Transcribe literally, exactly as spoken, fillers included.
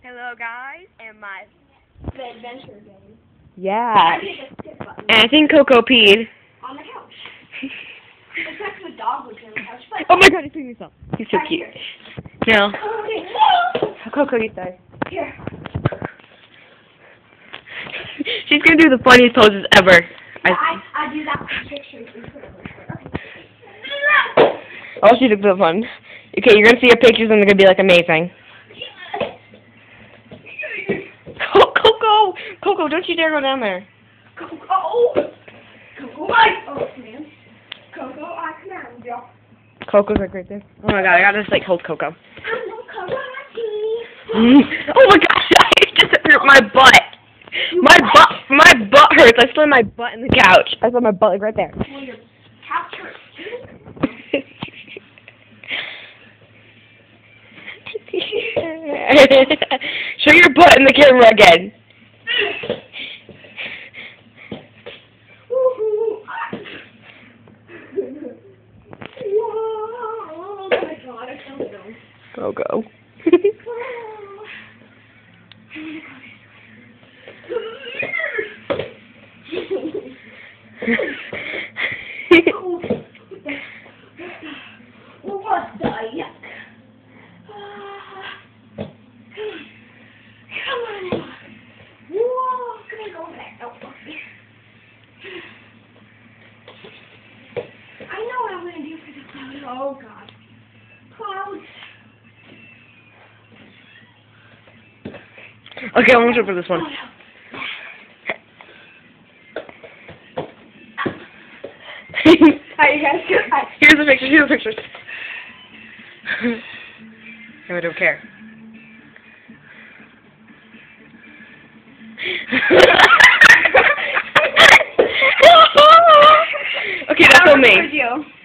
Hello guys, and my The adventure game. yeah. I hit the skip button And I think Coco peed. on the couch. Except the dog was on the couch. But Oh my god, he's peeing himself. He's so Right cute. here. No. Okay, no! Coco, you say. Here. She's gonna do the funniest poses ever. I, I, I do that for pictures. Oh, she looks so fun. Okay, you're gonna see her pictures and they're gonna be like amazing. Oh, Coco! Coco, don't you dare go down there. Coco! Coco, I... Oh, man. Coco, I command you. Coco's like right there. Oh my god, I gotta just like hold Coco. I'm no Coco, Oh my gosh, I just hurt my butt. My butt, my butt hurts. I still have my butt in the couch. I still have my butt like right there. Well, your couch hurts too. Show your butt in the camera again. Oh my god, I can't go. Go go. What the yuck? Come on. Whoa, can I go back? Oh, okay. I know what I'm going to do for the clouds. Oh, God. Clouds. Okay, I'm gonna for this one. Oh, no. Alright, you guys, goodbye. Here's the picture, here's the picture. No, I don't care. Okay, that's on me. You.